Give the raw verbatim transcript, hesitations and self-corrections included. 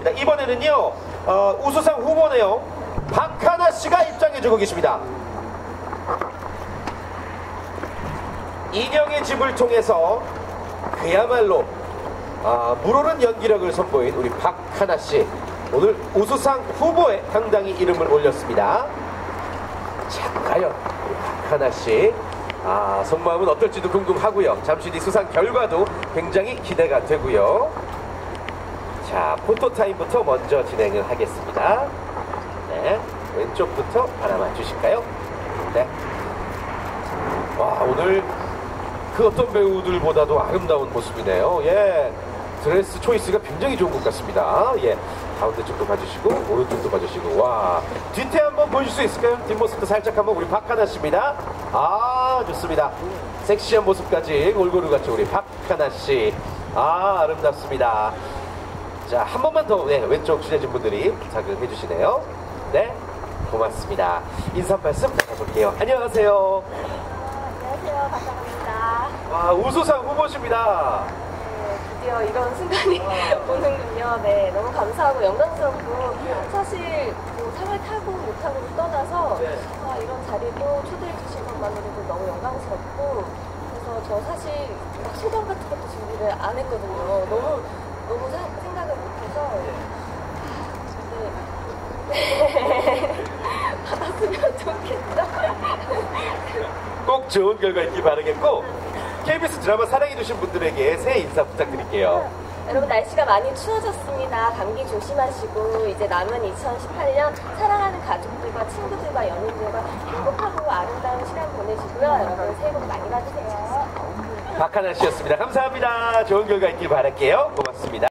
하겠습니다. 이번에는요, 어, 우수상 후보네요. 박하나 씨가 입장해주고 계십니다. 인형의 집을 통해서 그야말로 아, 물오른 연기력을 선보인 우리 박하나 씨. 오늘 우수상 후보에 당당히 이름을 올렸습니다. 자, 과연 우리 박하나 씨. 아, 속마음은 어떨지도 궁금하고요. 잠시 뒤 수상 결과도 굉장히 기대가 되고요. 자, 포토타임부터 먼저 진행을 하겠습니다. 네, 왼쪽부터 바라봐 주실까요? 네. 와, 오늘 그 어떤 배우들보다도 아름다운 모습이네요. 예, 드레스 초이스가 굉장히 좋은 것 같습니다. 예, 가운데 쪽도 봐주시고 오른쪽도 봐주시고. 와, 뒤태 한번 보여줄 수 있을까요? 뒷모습도 살짝 한번. 우리 박하나 씨입니다. 아, 좋습니다. 섹시한 모습까지 골고루 갖춘 우리 박하나 씨. 아, 아름답습니다. 자, 한 번만 더. 네, 왼쪽 취재진 분들이 부탁을 해주시네요. 네, 고맙습니다. 인사 말씀 나눠볼게요. 안녕하세요. 안녕하세요, 박하나입니다. 와, 우수상 후보십니다. 네, 드디어 이런 순간이 오는군요. 네, 너무 감사하고 영광스럽고, 사실 뭐 상을 타고 못하고를 떠나서 네. 아, 이런 자리도 초대해 주신 것만으로도 너무 영광스럽고, 그래서 저 사실 막 소감 같은 것도 준비를 안 했거든요. 너무 너무 사, 생각을 못해서 네. 받았으면 좋겠다. 꼭 좋은 결과 있길 바라겠고, 케이비에스 드라마 사랑해주신 분들에게 새해 인사 부탁드릴게요. 여러분, 날씨가 많이 추워졌습니다. 감기 조심하시고 이제 남은 이천십팔 년 사랑하는 가족들과 친구들과 연인들과 행복하고 아름다운 시간 보내시고요. 여러분, 새해 복 많이 받으세요. 박하나 씨였습니다. 감사합니다. 좋은 결과 있길 바랄게요. 고맙습니다.